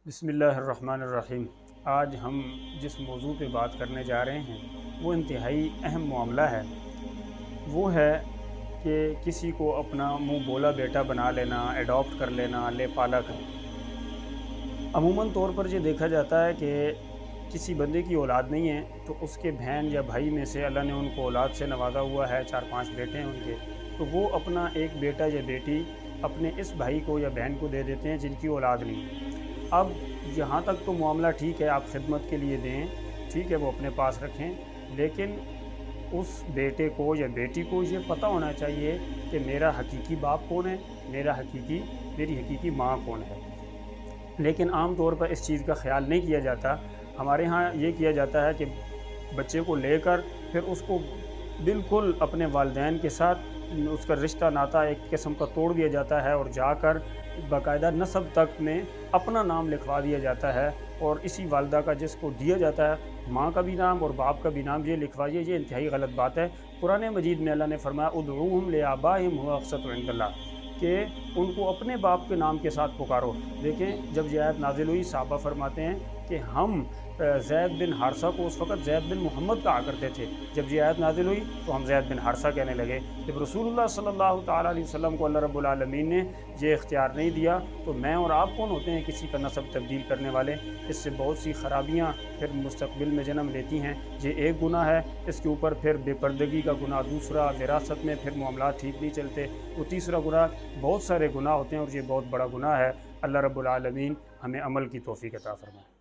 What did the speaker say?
बिस्मिल्लाहिर्रहमानिर्रहीम। आज हम जिस मौजू पे बात करने जा रहे हैं वो इंतहाई अहम मामला है। वो है कि किसी को अपना मुँह बोला बेटा बना लेना, एडॉप्ट कर लेना, ले पाला कर। अमूमन तौर पर ये देखा जाता है कि किसी बंदे की औलाद नहीं है तो उसके बहन या भाई में से अल्लाह ने उनको औलाद से नवाजा हुआ है, 4-5 बेटे हैं उनके, तो वो अपना एक बेटा या बेटी अपने इस भाई को या बहन को दे देते हैं जिनकी औलाद नहीं है। अब यहाँ तक तो मामला ठीक है, आप खिदमत के लिए दें, ठीक है, वो अपने पास रखें, लेकिन उस बेटे को या बेटी को ये पता होना चाहिए कि मेरा हकीकी बाप कौन है, मेरी हकीकी माँ कौन है। लेकिन आम तौर पर इस चीज़ का ख्याल नहीं किया जाता। हमारे यहाँ ये किया जाता है कि बच्चे को लेकर फिर उसको बिल्कुल अपने वालिदैन के साथ उसका रिश्ता नाता एक किस्म का तोड़ दिया जाता है और जाकर बाकायदा नस्ब तक में अपना नाम लिखवा दिया जाता है और इसी वालदा का जिसको दिया जाता है माँ का भी नाम और बाप का भी नाम ये लिखवाइए। ये इंतहाई गलत बात है। कुरान मजीद में अल्लाह ने फरमाया उदऊहुम लिआबाइहिम हुवा अक़सतु इंदल्लाह, कि उनको अपने बाप के नाम के साथ पुकारो। देखें, जब ये आयत नाज़िल हुई साहबा फरमाते हैं कि हम ज़ैद बिन हारसा को उस वक़्त ज़ैद बिन मोहम्मद कहा करते थे। जब ये आयत नाज़िल हुई तो हम ज़ैद बिन हारसा कहने लगे। जब रसूलुल्लाह सल्लल्लाहु तआला अलैहि वसल्लम को अल्लाह रब्बुल आलमीन ने ये इख्तियार नहीं दिया तो मैं और आप कौन होते हैं किसी का नस्ब तब्दील करने वाले। इससे बहुत सी ख़राबियाँ फिर मुस्तक़बिल में जन्म लेती हैं। ये एक गुनाह है, इसके ऊपर फिर बेपर्दगी का गुनाह दूसरा, विरासत में फिर मामलात ठीक नहीं चलते वो तीसरा गुनाह, बहुत सारे गुनाह होते हैं और ये बहुत बड़ा गुनाह है। अल्लाह रब्बुल आलमीन हमें अमल की तौफ़ीक़ अता फ़रमाए।